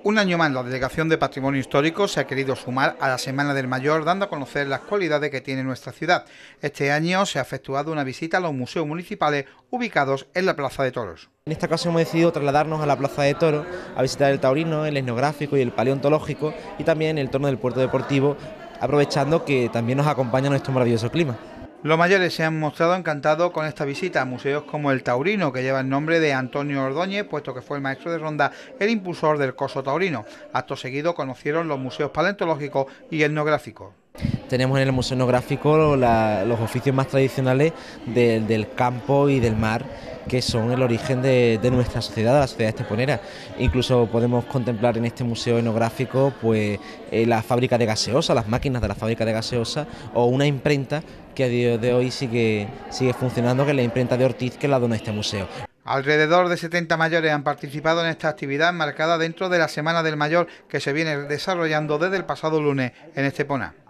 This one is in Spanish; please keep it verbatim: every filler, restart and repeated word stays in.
Un año más la Delegación de Patrimonio Histórico se ha querido sumar a la Semana del Mayor, dando a conocer las cualidades que tiene nuestra ciudad. Este año se ha efectuado una visita a los museos municipales ubicados en la Plaza de Toros. En esta ocasión hemos decidido trasladarnos a la Plaza de Toros a visitar el taurino, el etnográfico y el paleontológico, y también el entorno del puerto deportivo, aprovechando que también nos acompaña nuestro maravilloso clima. Los mayores se han mostrado encantados con esta visita a museos como el Taurino, que lleva el nombre de Antonio Ordóñez, puesto que fue el maestro de ronda, el impulsor del coso taurino. Acto seguido conocieron los museos paleontológicos y etnográficos. Tenemos en el Museo Etnográfico la, los oficios más tradicionales de, del campo y del mar, que son el origen de, de nuestra sociedad, de la sociedad esteponera. Incluso podemos contemplar en este museo etnográfico pues, eh, la fábrica de gaseosa, las máquinas de la fábrica de gaseosa, o una imprenta que a día de hoy sigue, sigue funcionando, que es la imprenta de Ortiz, que la dona este museo. Alrededor de setenta mayores han participado en esta actividad marcada dentro de la Semana del Mayor, que se viene desarrollando desde el pasado lunes en Estepona.